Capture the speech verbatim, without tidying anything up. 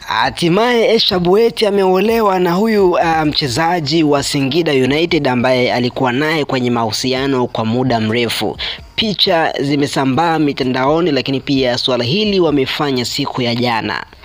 Hatimaye Esha Bueti ameolewa na huyu uh, mchezaji wa Singida United ambaye alikuwa naye kwenye mahusiano kwa muda mrefu. Picha zimesambaa mitandaoni, lakini pia swala hili wamefanya siku ya jana.